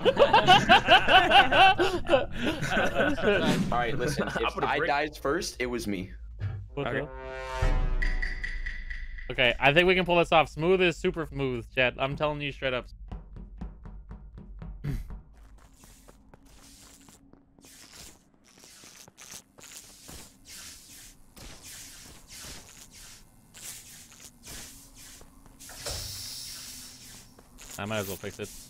All right, listen. If I dies first, it was me. Okay. Okay, I think we can pull this off. Smooth is super smooth, chat. I'm telling you straight up. I might as well fix it.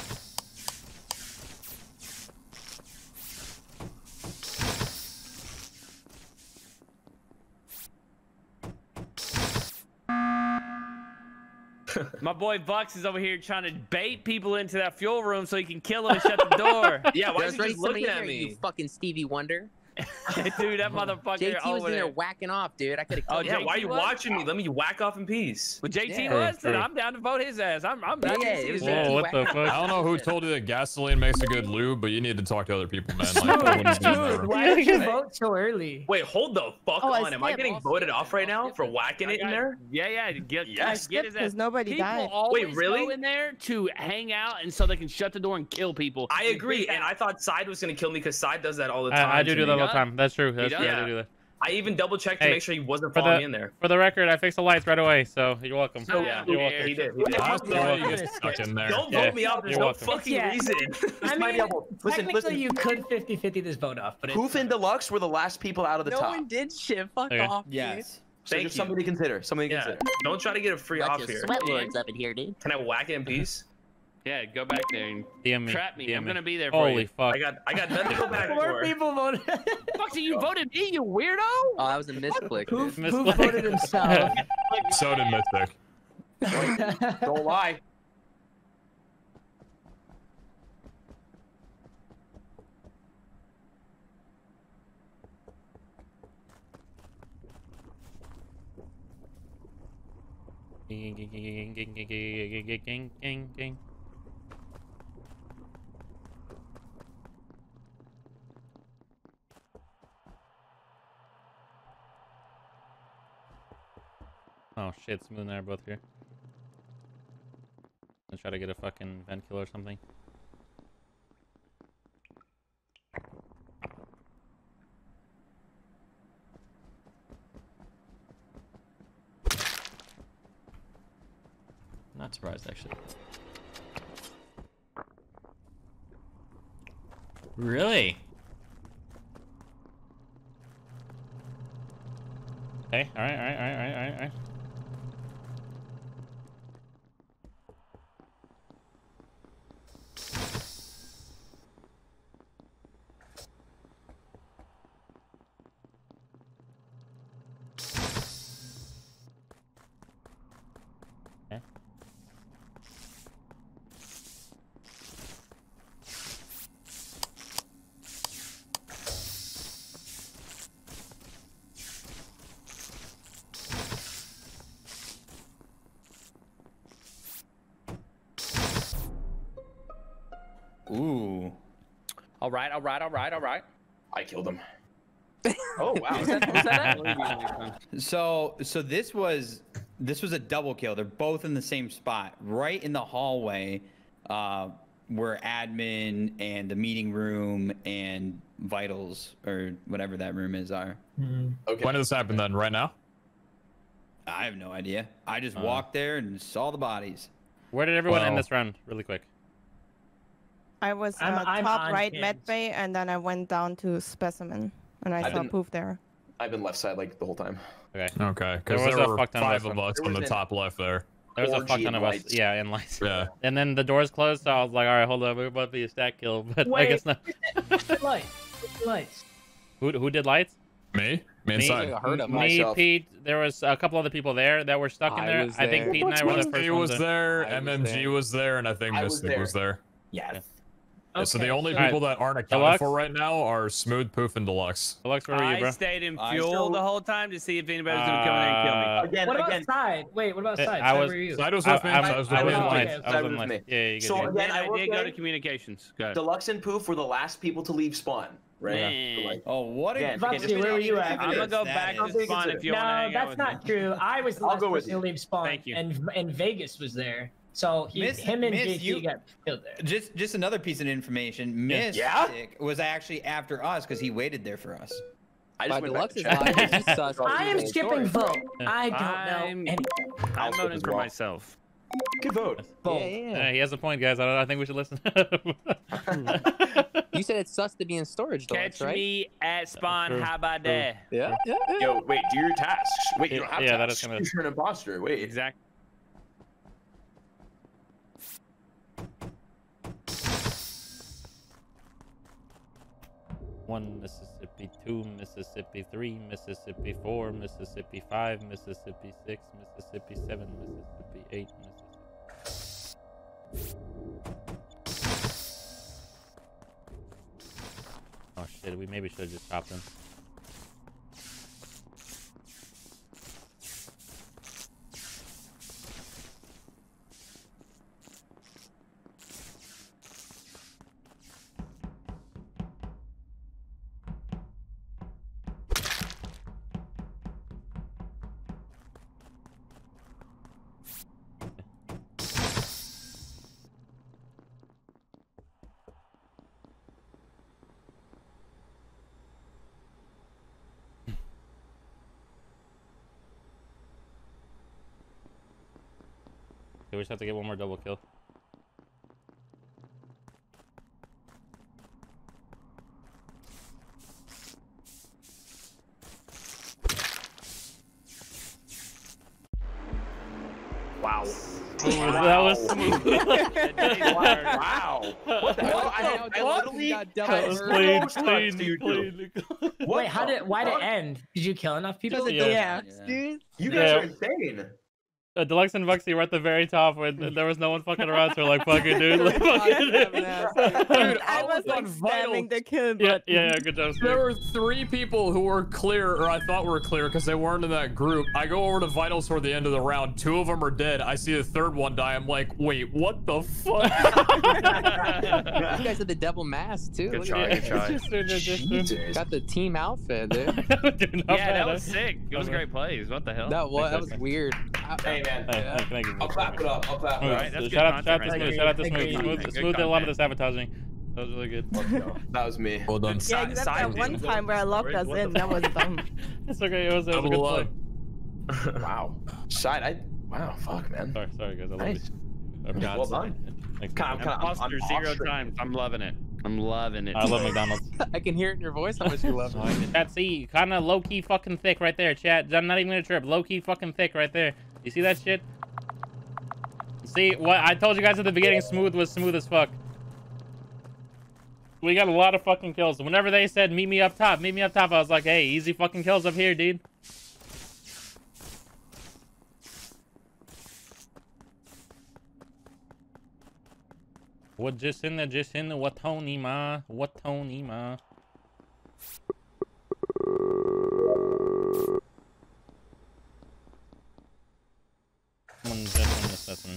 My boy Bucks is over here trying to bait people into that fuel room so he can kill them and shut the door. Yeah, why There's is he just looking at you me? fucking Stevie Wonder. Dude, that motherfucker JT was over in there there. whacking off, dude. I could have Oh, killed Yeah, him. why are you was? watching me? Let me whack off in peace. Well, JT Yeah. was, then True. I'm down to vote his ass. I'm Yeah, it it was was JT Whoa, what the whacking fuck? I don't know who told you that gasoline makes a good lube, but you need to talk to other people, man. Like, I wouldn't do that. Why did you vote so early? Wait, hold the fuck Oh, I on. Am I skipped. getting voted off right now for whacking it in there? Yeah, get Yes. get his ass. Because nobody People died. always Wait, really? go in there to hang out and so they can shut the door and kill people. I agree, and I thought Side was gonna kill me because Side does that all the time. I do to do that all me. the time. That's true. That's does? true. I Yeah. do that. I even double checked to Hey, make sure he wasn't for following the- me in there. For the record, I fixed the lights right away, so you're welcome. So, Yeah, you're yeah, welcome. he did. He did. Last night you get stuck in there. Don't Yeah, vote me out. There's you're no welcome. fucking Yeah. reason. I mean, Listen, technically you could 50-50 this vote off, but Poof and Deluxe were the last people out of the No top. one did shit. Fuck Okay. off. Yes. So Thank just you. something to consider. Something to Yeah, consider. don't try to get a free Got off your here. sweat lords up in here, dude. Can I whack it in peace? Yeah, go back there and DM me. trap me. DM I'm me. gonna be there for Holy you. fuck. I got nothing to go back more for. people voted. Fuck, you voted me, you weirdo? Oh, that was a misclick. Poof, dude. Poof voted himself. So did Mystic. Don't lie. Oh shit, Smooth and I are both here. Let's try to get a fucking vent kill or something. Not surprised, actually. Really? Okay, alright. Okay. Ooh. All right. I killed him. Oh wow. Was that So this was a double kill. They're both in the same spot, right in the hallway, where admin and the meeting room and vitals or whatever that room is are. Okay. When did this happen then? Right now? I have no idea. I just walked there and saw the bodies. Where did everyone end Well- this round? Really quick. I was I'm top on right cams. med bay, and then I went down to specimen, and I I've saw been- Poof there. I've been left side like the whole time. Okay. Okay, because There was there a were fuck ton of 5 us of on- us there on was the an- top left there. There was a fuck Orgy ton in of us. lights. Yeah, in lights. Yeah. And then the doors closed, so I was like, alright, hold on, we're about to be a stack kill, but I Wait. guess not. Lights. Who did lights? Me? Me inside. I heard him. Me, Myself. Pete, there was a couple other people there that were stuck in I there. was I think there. Pete and I were the first He ones was there. there, I was MMG there. was there, and I think I was Mystic there. was there. Yes. Yeah, so the Okay, only so- people that aren't accounted Deluxe? for right now are Smooth, Poof, and Deluxe. Deluxe, where were you, I bro? stayed in I fuel still- the whole time to see if anybody was gonna come in there and kill me. Again, What about again. side? Wait, what about I side? Side, was- where are you? Side was with me. I Side was was with in me. okay, lights. I Side was was in lights. me. Yeah, you So good. again, Then I I will did go to say, communications. Go ahead. Deluxe and Poof were the last people to leave spawn, right? Yeah. So, like, Oh, what Yeah, a Foxy, where were you at? I'm gonna go That back is- to spawn if you want to No, hang out that's with not me. true. I was the I'll last go with person to you. leave spawn, Thank you. and Vegas was there. So him and Miss, JT you- got killed there. Just another piece of information. Mystic Yeah? was actually after us because he waited there for us. I By just went back Deluxe's to check. line, he's sus. I am He's skipping storage. vote. I don't I'm- know any. I'm Also voting as for well. myself. Good vote. Vote. Yeah. He has a point, guys. I think we should listen. You said it's sus to be in storage, Deluxe, Catch right? me at spawn. True. How about that? Yeah. Yo, wait, do your tasks. Wait, you don't have Yeah, that tasks. is gonna- You're an imposter. Wait. Exactly. One Mississippi, 2 Mississippi, 3 Mississippi, 4 Mississippi, 5 Mississippi, 6 Mississippi, 7 Mississippi, 8 Mississippi. Oh shit, we maybe should have just chopped him. Okay, we just have to get one more double kill. Wow. That was smooth. Wow. What the hell? I literally That was had clean, no shots to you clean, two. clean. What Wait, the why'd it fuck? end? Did you kill enough people? Yeah. Dude. You guys Yeah. are insane. Deluxe and Vuxy were at the very top when there was no one fucking around, so we're like, fuck it, dude. Like, fuck it. Dude, I was like on spamming the kill Yeah, button. yeah, good job, There Smooth. were 3 people who were clear, or I thought were clear, because they weren't in that group. I go over to vitals toward the end of the round. 2 of them are dead. I see the 3rd one die. I'm like, wait, what the fuck? You guys had the devil mask too. Good Look try, at good try. Just- Jesus. Got the team outfit, dude. Dude, not Yeah, bad, that huh? was sick. It was great plays. What the hell? That was weird. Hey, man. Hey, thank you. I'll clap it up. I'll clap it Smooth. up. Alright, that's good Shout out to content right Smooth. there. Shout out to Good Smooth. content. Smooth, Good Smooth did a lot of the content. sabotaging. That was really good. Let's go. That was me. Well done. Yeah, except that one time where I locked us in. That was dumb. It's okay. It was a good Double play. up. Wow. Wow, fuck, man. Sorry, guys. I love Nice. you. Well done. Thanks, Calm, man. calm. Imposter I'm 0 off-stream. times. I'm loving it. I'm loving it. I love McDonald's. I can hear it in your voice how much you love it. Chat, see, kind of low-key fucking thick right there, chat. I'm not even gonna trip. Low-key fucking thick right there. You see that shit? See, what I told you guys at the beginning, Smooth was smooth as fuck. We got a lot of fucking kills. Whenever they said, meet me up top, I was like, hey, easy fucking kills up here, dude. What just in the, what Tony ma? Someone just on the specimen.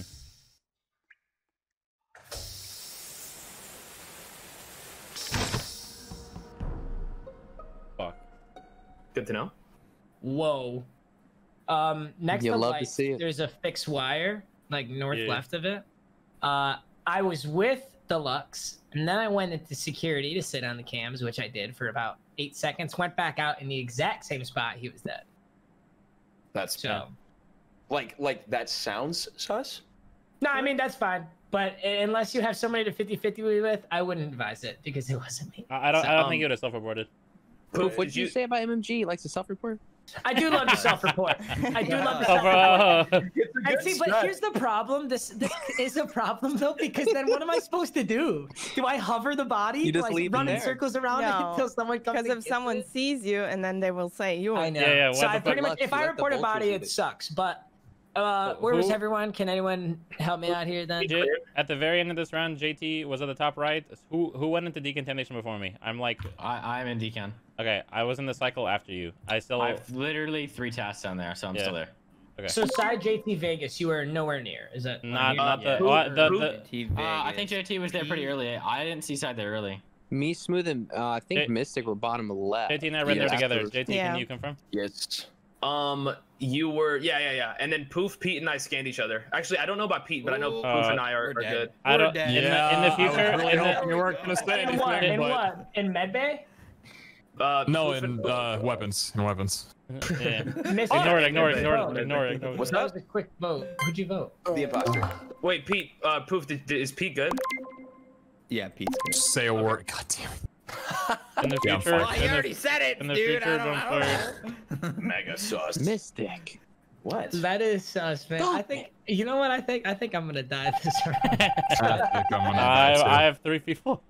Fuck. Good to know. Whoa. Next You to love to lights, see it. there's a fixed wire, like north Yeah. left of it. I was with Deluxe, and then I went into security to sit on the cams, which I did for about 8 seconds. Went back out in the exact same spot. He was dead. That's So, like that sounds sus. no, I mean that's fine. But unless you have somebody to 50-50 with, I wouldn't advise it because it wasn't me. I don't So, think you would have self-reported. Poof, what did you say about MMG? He likes to self-report? I do love the self-report. I do love the Oh, self-report. bro. And see, but here's the problem. This is a problem though, because then what am I supposed to do? Do I hover the body? You just do I leave run it in there. circles around it No, until someone comes? Because and if gets someone it? sees you, and then they will say you. I know. Yeah, so what I the pretty fuck? much, if You I let the report a vultures body, eat it it. sucks. But where was Who- everyone? Can anyone help me out here then? At the very end of this round, JT was at the top right. Who went into decontamination before me? I'm like, I'm in decon. okay, I was in the cycle after you. I still. I've literally 3 tasks down there, so I'm Yeah. still there. Okay. So side JT Vegas, you were nowhere near. Is that Not near? not the, yeah. the I think JT was there pretty early. I didn't see side there early. Me, Smooth, and I think J- Mystic were bottom left. JT and I read there Yeah. together. Afterwards. JT, Yeah. can you confirm? Yes. You were, yeah. And then Poof, Pete, and I scanned each other. Actually, I don't know about Pete, but I know Poof and I are good. I don't. Yeah, in the future, I was really hoping you weren't gonna say In anything. what? In but... what? In medbay? No, in weapons. In weapons. Yeah. Mystic. Ignore it. What's That up? was a quick vote. Who'd you vote? The imposter. Wait, Pete, Poof, is Pete good? Yeah, Pete's good. Say a word. God damn it. In the Yeah, I'm future, fine. You already said it, in the dude. future, I don't Mega sauce. Mystic. What? That is sus, man. I think. You know what? I think I'm gonna die this round. I have 3 people.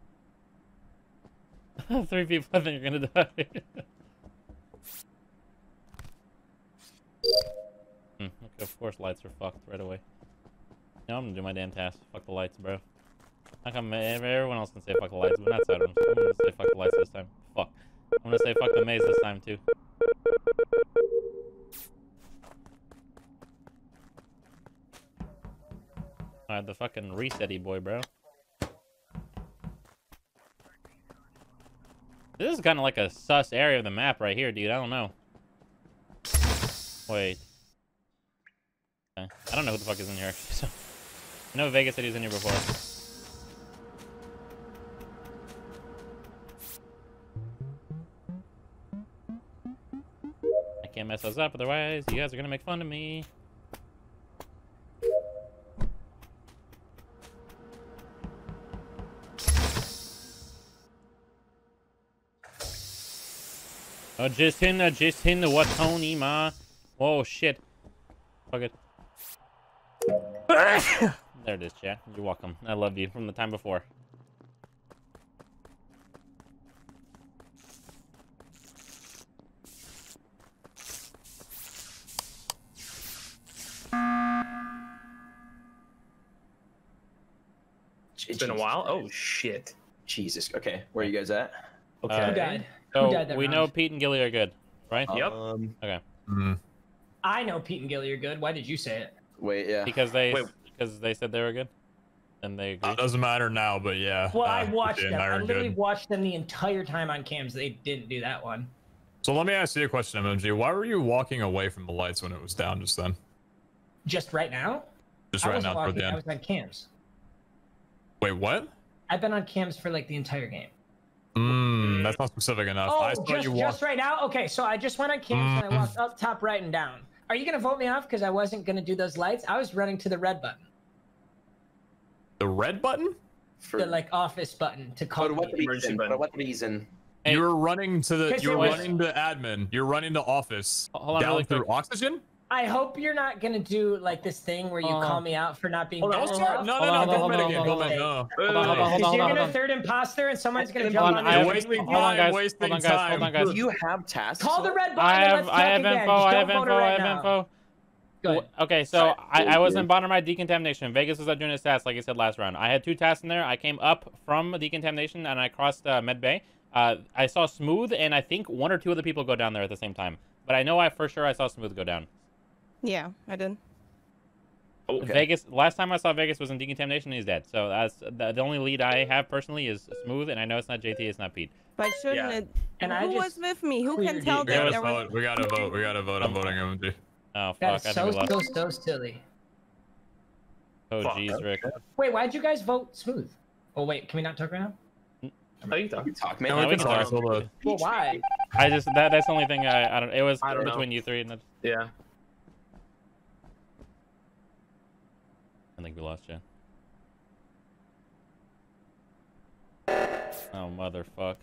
3 people I think are gonna die. Okay, of course lights are fucked right away. No, I'm gonna do my damn task. Fuck the lights, bro. How come everyone else can say fuck the lights, but not Sidearms? I'm gonna say fuck the lights this time. Fuck. I'm gonna say fuck the maze this time too. Alright, the fucking resetty boy, bro. This is kind of like a sus area of the map right here, dude. I don't know. Wait. Okay. I don't know who the fuck is in here, actually. So, I know Vegas said he was in here before. I can't mess those up, otherwise you guys are gonna make fun of me. Just in the what Tony ma. Oh shit. Fuck it. There it is, chat. You're welcome. I love you from the time before. It's been a while. Oh shit. Jesus. Okay, where are you guys at? Okay. Who died? So Who died that we round? know Pete and Gilly are good, right? Yep. Okay. I know Pete and Gilly are good. Why did you say it? Wait, yeah. Because they said they were good, and they agreed. Doesn't matter now, but yeah. Well, I watched Pete them. and I are literally good. watched them the entire time on cams. They didn't do that one. So let me ask you a question, MMG. Why were you walking away from the lights when it was down just then? Just right now? Just I right wasn't now toward walking, the I end. was on cams. Wait, what? I've been on cams for like the entire game. That's not specific enough. I Oh, saw you walk. just right now? Okay, so I just went on cams and I walked up, top, right, and down. Are you gonna vote me off because I wasn't gonna do those lights? I was running to the red button. The red button? The like office button to call For what me. reason? For what reason? You were running to the. 'Cause You it were was- running to admin. You're running to office. Hold on, down really through quick. oxygen. I hope you're not gonna do like this thing where you call me out for not being. Hold on, best no, enough. no, Hold on, no, don't hold on, make it again. hold Don't on, make no. Hold on, Because you're hold gonna on. third imposter and someone's gonna Hold jump on, on I you. have, wasting hold on, guys. wasting Hold on, guys. time. Hold on, guys. Do you have tasks? Call the red button. I and have, let's I talk have again. info. Just I don't have vote info. her I right have now. info. Go ahead. Okay, so I wasn't bottom right decontamination. Vegas was doing his tasks like I said last round. I had 2 tasks in there. I came up from decontamination and I crossed med bay. I saw Smooth and I think 1 or 2 other people go down there at the same time. But I know for sure I saw Smooth go down. Yeah, I did. Okay. Vegas. Last time I saw Vegas was in decontamination. And he's dead. So that's the only lead I have personally is Smooth, and I know it's not JT. It's not Pete. But shouldn't Yeah. it? And I Who was just with me? Who can cleared tell it. that there was? We gotta vote. We gotta vote. I'm voting MMG. Oh fuck! That's I so think we lost. so silly. Oh Fuck. jeez, Rick. Wait, why'd you guys vote Smooth? Oh wait, can we not talk right now? Oh, you talk. You talk, man. No, No, we we can can talk. talk. Hold on. Well, why? I just that's the only thing I don't. It was I don't know. between you 3, and that's, Yeah. I think we lost you. Oh motherfuck!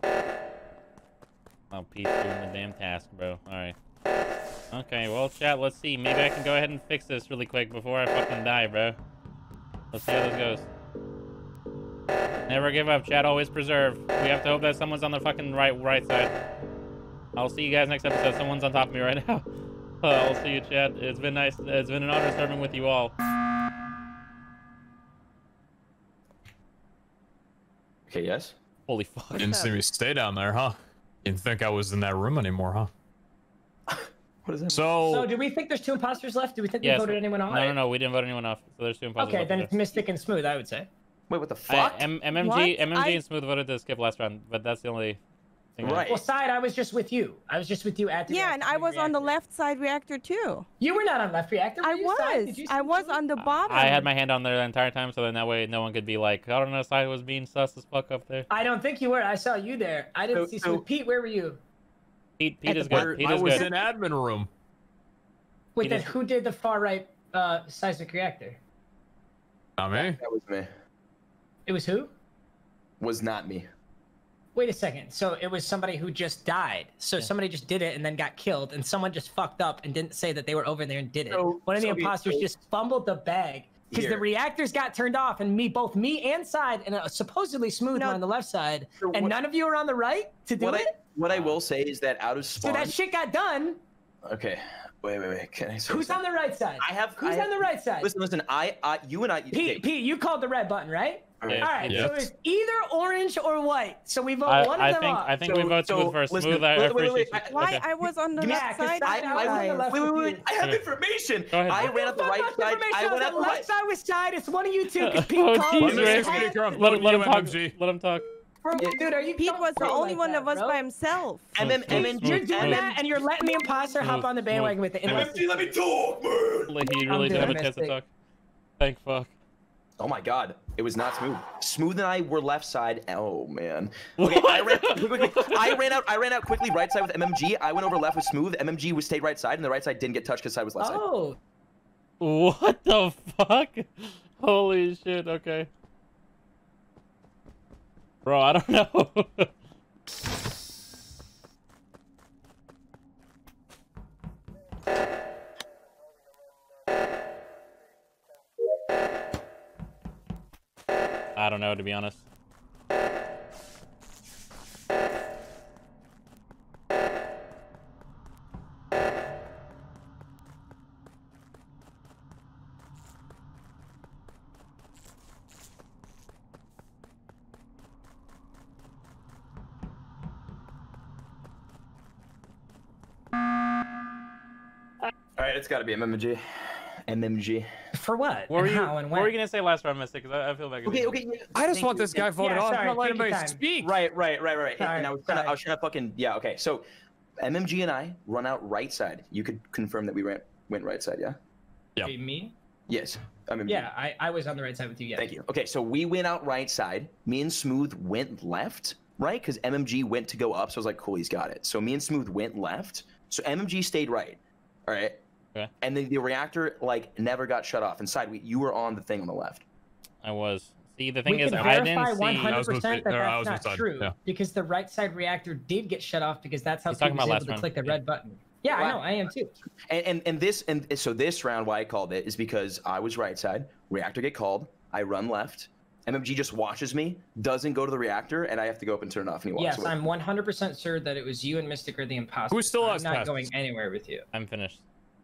Oh, Pete's doing the damn task, bro. All right. Okay, well, chat. Let's see. Maybe I can go ahead and fix this really quick before I fucking die, bro. Let's see how this goes. Never give up, chat. Always preserve. We have to hope that someone's on the fucking right side. I'll see you guys next episode. Someone's on top of me right now. I'll see you, chat. It's been nice. It's been an honor serving with you all. Okay, yes. Holy fuck. Didn't see me stay down there, huh? Didn't think I was in that room anymore, huh? What is that? So do we think there's 2 imposters left? Do we think we Yes. voted anyone off? No, we didn't vote anyone off. So there's 2 imposters. Okay, left then there. it's Mystic and Smooth, I would say. Wait, what the fuck? MMG What? and Smooth voted to skip last round, but that's the only Right. Well, side, I was just with you. I was just with you at the Yeah, reactor and I doing was on the reactor. left side reactor too. You were not on left reactor. I were you, Side? was. Did you I see was me? on the bottom. I had my hand on there the entire time, so then that way no one could be like, I don't know, Side was being sus as fuck up there. I don't think you were. I saw you there. I didn't So- see so- Smooth. Pete, where were you? Pete At is the good. Pete I is was good. in admin room. Wait, He then just- who did the far right seismic reactor? Not me. That was me. It was who? Was not me. Wait a second. So it was somebody who just died. So somebody just did it and then got killed, and someone just fucked up and didn't say that they were over there and did it. So- One of the so- imposters just fumbled the bag because the Here. reactors got turned off, and both me and Side, and supposedly Smooth No. were on the left side, So and what- none of you were on the right to do it. What I will say is that out of So spawn. that shit got done. Okay. Wait. Can I say Who's on something? the right side? Who's on the right side? Listen. You and I. Pete, you called the red button, right? Okay. All right, Yes. so it's either orange or white. So we vote one of I them think off. I think we vote Smooth first. listen, Smooth, I wait, appreciate wait, you. Why Okay. I was on the Yeah, left 'cause side? Side- I was on the left with Wait. you. I have Okay. information. Go ahead. I ran out the right side. I went out the left right. side with Side. It's one of you two because Pete Oh, called Jesus. you. Let His me head. speak up. Let him talk. MMG. Let him talk. Bro, dude, are you? Pete don't was the play only like one that, of us bro. by himself. MM, You're doing that, and you're letting the imposter hop on the bandwagon with the innocent. Let me talk, man. He really did have a chance to Mystic. talk. Thank fuck. Oh my god, it was not Smooth. Smooth and I were left side. Oh man. Okay, I ran out quickly right side with MMG. I went over left with Smooth. MMG was stayed right side, and the right side didn't get touched because side was left side. Oh, What the fuck? Holy shit, okay. Bro, I don't know. I don't know, to be honest. All right, it's got to be MMG. MMG. for what? What were and you, how and what when? were you gonna say last round, Mystic? Because I feel like Okay. Yeah. I just Thank want you. this guy voted off. sorry, I'm not letting take your anybody time. speak. Right. Sorry, And I was trying to fucking okay. So, MMG and I run out right side. You could confirm that we went right side, yeah? Yeah. Me? Yes. MMG. Yeah, I was on the right side with you. Yeah. Thank you. Okay, so we went out right side. Me and Smooth went left, right? Because MMG went to go up, so I was like, cool, he's got it. So me and Smooth went left. So MMG stayed right. All right. Okay. And then the reactor like never got shut off. Inside, you were on the thing on the left. I was. See, the thing We is, can I verify didn't see. 100% that I was that's not inside, true yeah. because the right side reactor did get shut off because that's how He's Pete talking was about able last to round. click the red button. Yeah, I know. I am too. And so this round, why I called it is because I was right side. Reactor get called. I run left. MMG just watches me, doesn't go to the reactor, and I have to go up and turn it off, and he walks Yes, away. I'm 100% sure that it was you and Mystic or the imposter. Who still I'm has not tests? going anywhere with you. I'm finished.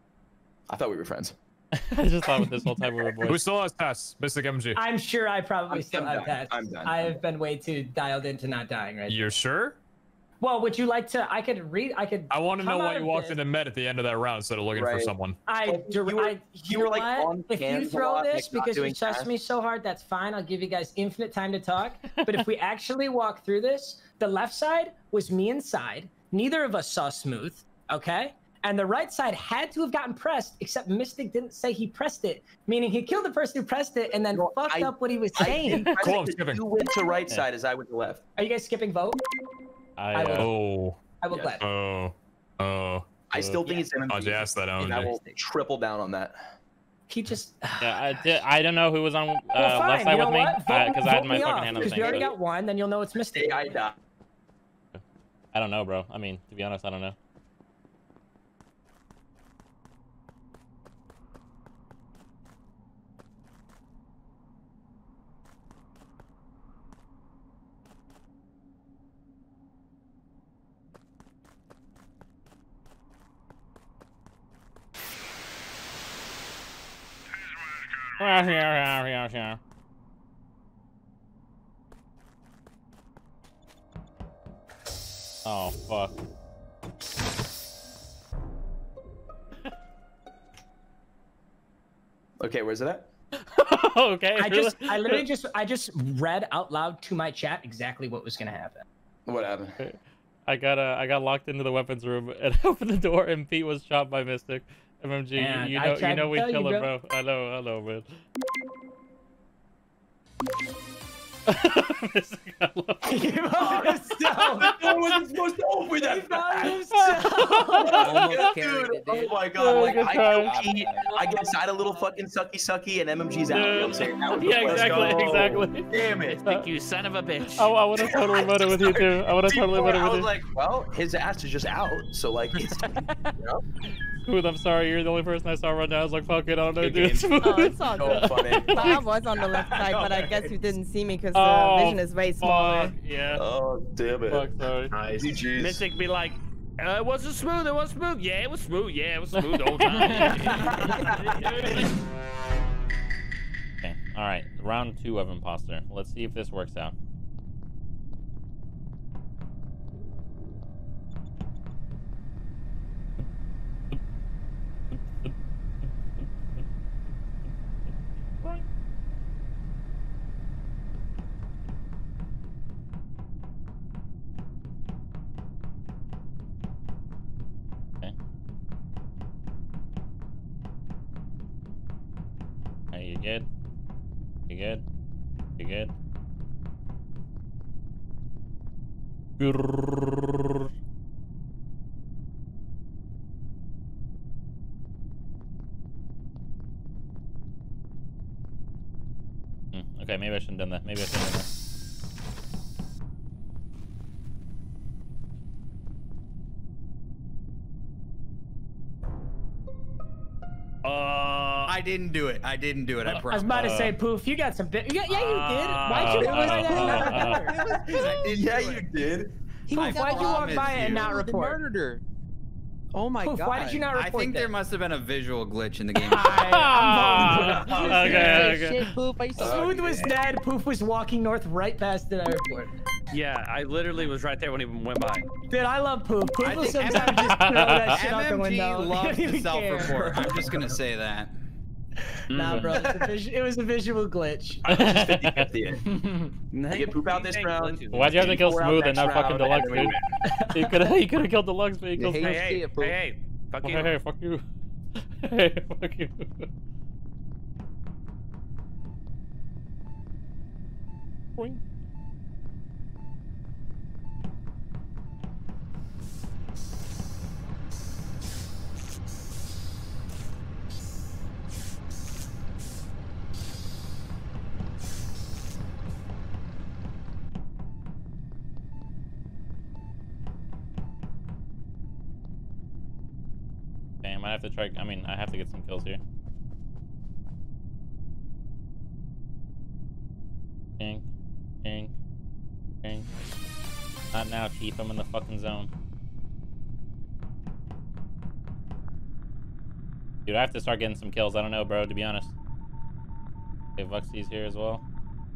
I thought we were friends. I just thought with this whole time we were Who boys. still has tests? Mystic MG. I'm sure I probably I'm still have done. that. I'm done. I have been way too dialed into not dying right You're sure? Well, would you like to? I could read. I could. I want to know come why out you of walked this. in and met at the end of that round instead of looking for Right. someone. I, You were- you you were, know like, what? on If you cams a throw lot, this like, not because you doing trust tasks. me so hard, that's fine. I'll give you guys infinite time to talk. But if we actually walk through this, the left side was me inside. Neither of us saw Smooth. Okay. And the right side had to have gotten pressed, except Mystic didn't say he pressed it, meaning he killed the person who pressed it and then No, fucked I- up what he was I saying. didn't press Cool, it I'm 'cause skipping. You went to right side as I went to left. Are you guys skipping vote? I Oh. I will Yes. gladly. I still think it's MMG. I'd ask that, and I MMG. will triple down on that. He just. yeah, I don't know who was on Well, fine. left side You know with me what? because I had Vote my me fucking off, hand on the because thing. we already so- got one. Then you'll know it's Mystic. Hey, I died. I don't know, bro. I mean, to be honest, I don't know. Oh, fuck. Okay, where's it at? Okay. I literally just read out loud to my chat exactly what was gonna happen. What happened? I got locked into the weapons room and opened the door, and Pete was shot by Mystic. MMG, Man, you I know, tried you know to we tell you, chillin', bro. bro. I know, man. Mystic, I love you. He voted himself. I wasn't supposed to open He that. voted himself. Almost carried Dude, it, oh dude. my god, like good I time. kill Pete, I get inside a little fucking sucky and MMG's out. You know what I'm saying? Out. Yeah, Let's exactly, go. exactly. Damn it. Thank you, son of a bitch. I would have totally voted with you too. I would have totally Before, voted I with was you. like, well, his ass is just out, so like, it's, you know, Smooth, I'm sorry. You're the only person I saw run down. I was like, fuck it, I don't know, Good dude. game. Smooth. Oh, it's all so good. funny. But I was on the left side, but I guess you didn't see me because the Oh, vision is way smaller. Fuck, yeah. Oh, damn it. Fuck, sorry. Nice. GG's. Mystic be like, it wasn't smooth. It wasn't smooth. Yeah, it was smooth. Yeah, it was smooth the whole time. Okay, alright. Round 2 of Imposter. Let's see if this works out. Okay. Are you good? You good? You good? Grrrr. Okay, maybe I shouldn't have done that. Maybe I shouldn't have done that. I didn't do it. I didn't do it. I I was promise. about to say, Poof, you got some bit. Yeah, you did. Why'd you Uh, report uh, that? It was Yeah, you did. He Poof, why'd you walk by it and not the report? murdered her. Oh my Poof, god. why did you not I report think that? there must have been a visual glitch in the game. I'm voting Poof. Okay, Shit, okay. Poof, I saw Smooth was dead. Poof was walking north right past the report. Yeah, I literally was right there when he went by. Dude, I love Poof. Poof I will think sometimes just throw that shit out the MMG window. He loves don't to even self-report. care. I'm just gonna say that. Nah, bro, it was a visual glitch. I'm just 50-50. I get Poop out this round. Why'd you have to kill Four out Smooth and next not fucking round, Deluxe, and then dude? we You could have killed Deluxe, but you killed Hey, Smooth. Hey, hey, Poof. hey, hey, fuck Oh, you. hey, fuck you. Hey, fuck you. Boing. Damn, I have to try. I mean, I have to get some kills here. King, king, king. Not now, Chief. I'm in the fucking zone. Dude, I have to start getting some kills. I don't know, bro, to be honest. Okay, Vuxy's here as well.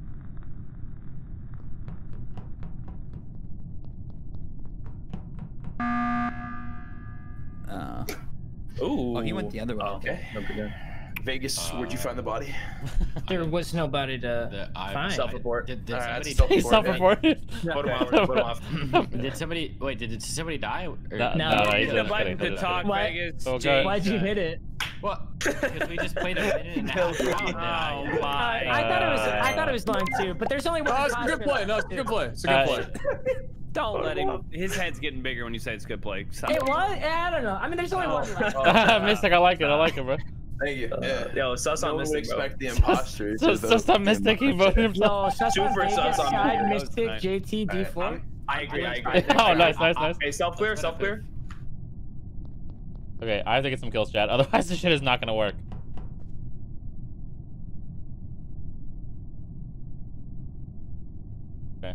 Ooh. Oh, he went the other way. Okay. Vegas, where'd you find the body? There was nobody to find. Self-report. Did All right, somebody, He's self-reported. Photo off. Photo off. did somebody wait? Did somebody die? Or, No, No. no, Hit he's the just button kidding. to Just talk, kidding. What? Vegas. Oh, Jake. God. Why'd you hit it? What? Because we just played a minute and a half round. And Oh my. I thought it was long too, but there's only one. No, it's a good imposter play. No, it's a good play. It's a good play. Don't let him. His head's getting bigger when you say it's good play. Stop. It was? I don't know. I mean, there's only one left. Mystic, I like it. I like it, bro. Thank you. Yeah. Yo, sus No on one would Mystic, bro. expect the imposter. So, to so vote stop for Mystic. He him. voted himself. No, sus on Super sus Vegas on side, me. Mystic, JT, D4. I agree. I agree. Oh, nice, nice, nice. Hey, self-clear, self-clear. Okay, I have to get some kills, chat. Otherwise, this shit is not gonna work. Okay.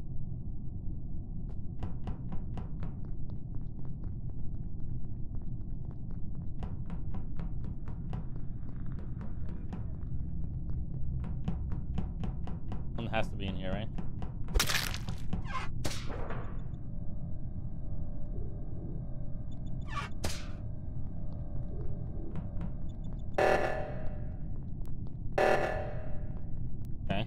One has to be in here, right? Okay.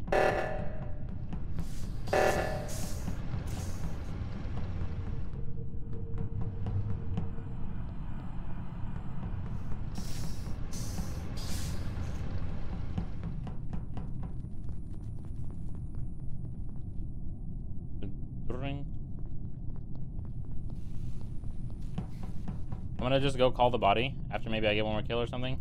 Ring. I'm gonna just go call the body after maybe I get one more kill or something.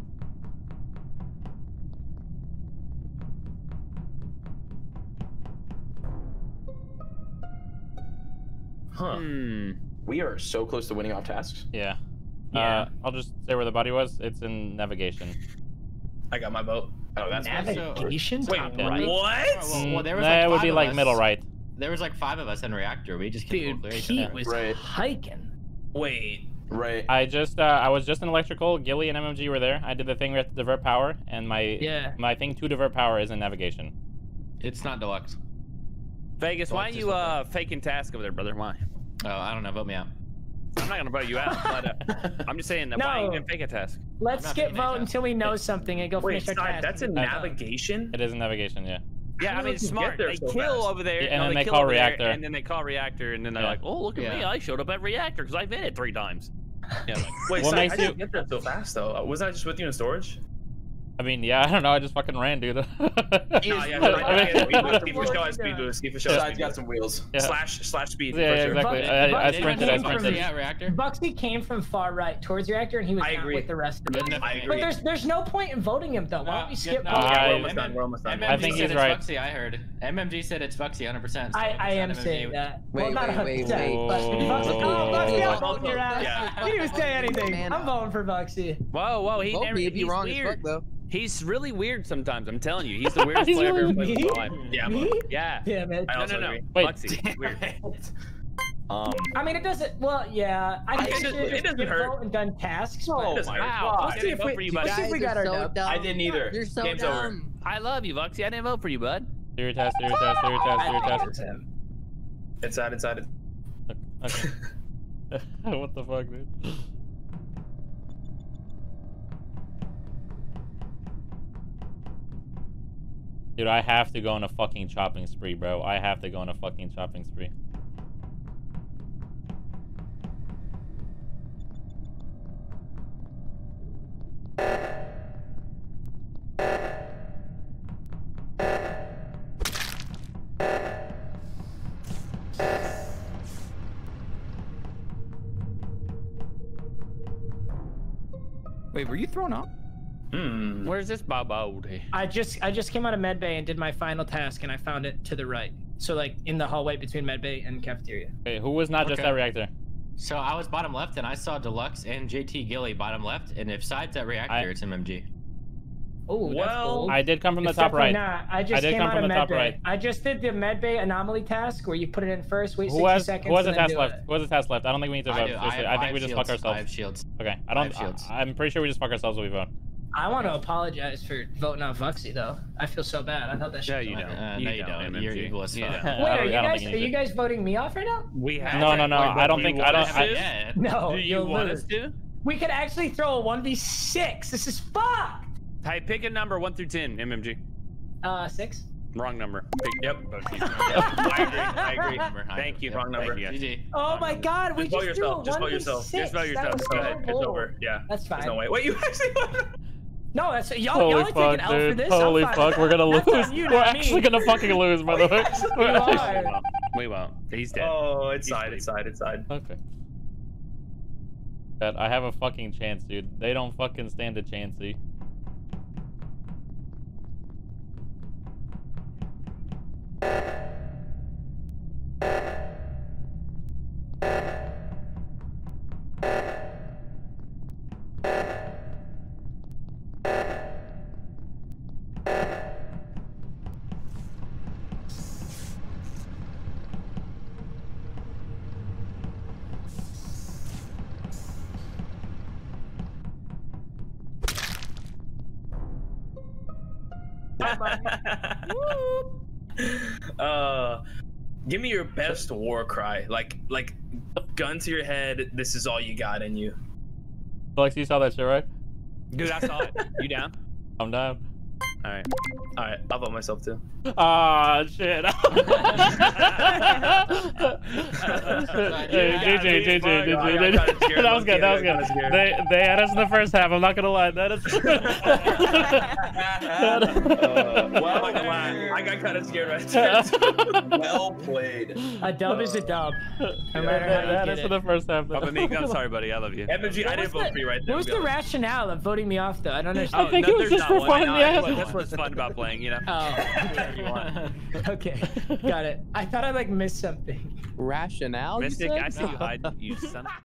Huh. We are so close to winning off tasks. Yeah. Yeah. I'll just say where the body was. It's in navigation. I got my vote. Oh, that's Navigation? Wait, Top Yeah. right? what? Well, there was Nah, like it would 5 be of like us. middle right. There was like 5 of us in reactor. We just Dude, clear each Pete other. was Right. hiking. Wait. Right. I was just in electrical. Gilly and MMG were there. I did the thing where I have to divert power, and my thing to divert power is in navigation. It's not deluxe. Vegas, why are Deluxe is you what faking task over there, brother? Why? Oh, I don't know. Vote me out. I'm not gonna vote you out, but I'm just saying that why are you No. gonna fake a task? Let's I'm not skip gonna make vote that. until we know something and go Wait, finish our Side, task. that's in navigation? It is in navigation, yeah. Yeah, I How mean, did it's you smart. get there They so kill fast? over there, Yeah, and no, then they kill call over there, reactor. and then they call reactor, and then they're Yeah. like, "Oh, look at me! Yeah. I showed up at reactor because I've been it 3 times." Yeah, like, Wait, What so makes how did you- you get there so fast though? Was I just with you in storage? I mean, yeah, I don't know. I just fucking ran, dude. No, yeah, I mean- speed for show, I speed boost, speed for show. Side's got some wheels. Yeah. slash speed. Yeah, for sure. exactly. But- I but- sprinted. I Anyone from sprinted. Yeah, reactor. Buxy came from far right towards reactor, and he was I not agree. with the rest of Good them. enough. I But agree. there's no point in voting him though. Why don't we skip no, voting? I- We're almost done. We're almost done. I think said he's it's right. Buxy, I heard. MMG said it's Buxy 100%. So I am it's not saying MMG. that. Wait, well, not wait, 100%, wait. but Buxy, Buxy, I'm Oh, voting your ass. yeah. You didn't even say anything. Man, I'm voting for Buxy. whoa, he Vote never. me if He's you're wrong as weird. fuck, though. He's really weird sometimes. I'm telling you, he's the weirdest He's player I've ever weird. played in my life. Yeah, Me? Yeah. Damn it. I No, also no, no. agree. Wait. Buxy, weird. I mean, it doesn't. Well, yeah. I think it doesn't- we it should doesn't skip hurt. vote and done tasks. Oh but doesn't hurt. wow! Why? I didn't vote for you, bud. Let's see if we got our dub. I didn't either. You're so Game's dumb. over. I love you, Buxy. I didn't vote for you, bud. Do your test. Do your test. Do your test. Do your I think test. it's him. Inside. Okay. What the fuck, dude? Dude, I have to go on a fucking chopping spree, bro. I have to go on a fucking chopping spree. Wait, were you thrown off? Where's this Bobody? I just came out of medbay and did my final task, and I found it to the right. So like in the hallway between medbay and cafeteria. Okay, who was not just Okay. that reactor? So I was bottom left, and I saw Deluxe and JT Gilly bottom left, and if Side's at reactor, it's MMG. Oh, that's Well, bold. I did come from the It's top definitely right. Not. I just did came come out from of the top medbay. right. I just did the medbay anomaly task where you put it in first, wait 60 Who has seconds. who has a and then task do left? it. Who has a task left? I don't think we need to vote. do. Seriously. have I think we just shields. fuck I have ourselves. shields. Okay, I have shields. I'm pretty sure we just fuck ourselves when we vote. I want to apologize for voting on Vuxy though. I feel so bad. I thought that shit. Yeah, you was- don't. No, You you don't, don't. You're MMG. evil as fuck. Yeah. Wait, I are don't- you I don't guys think are you you guys voting me off right now? We have No, to. no, no. Wait, I don't do you think. want I us don't. to? Yeah. No, Do you you'll want lose. us to? We could actually throw a 1v6. This is fucked. Hey, pick a number 1 through 10, MMG. 6. Wrong number. Pick, Yep. I agree. Thank you. Wrong number. Thank you. GG. Oh my god, we Just vote just yourself. threw a Just vote 1v6. yourself. Just vote yourself. That was Go so ahead. It's bold. over. Yeah. That's fine. There's no way. Wait, you actually won? No, that's y'all. Holy Y'all are taking fuck, L for dude. this. Holy I'm fine fuck, with we're that. gonna That's lose. on you, We're not actually me. gonna fucking lose, by the way. We're You actually- are. We won't. He's dead. Oh, it's He's side. It's side. It's side. Okay. But I have a fucking chance, dude. They don't fucking stand a chancey. Give me your best war cry. Like gun to your head. This is all you got in you. Alex, you saw that shit, right? Dude, I saw it. You down? I'm down. All right. All right, I'll vote myself too. Ah, shit. Hey, GG, GG. That was good. That was good. They had us in the first half. I'm not gonna lie. That is. Well, I got kind of scared right there. Well played. A dub is a dub. No matter how you That get is it. for the first half. Papa Meek, I'm sorry, buddy. I love you. MMG, I didn't vote for you right there. What was the rationale of voting me off, though? I don't understand. I think it was there's just not for one. fun. Yeah. That's what's fun about playing, you know? Oh, okay. Got it. I thought I like missed something. Rationale? You Mystic, said? I see you hide, you son.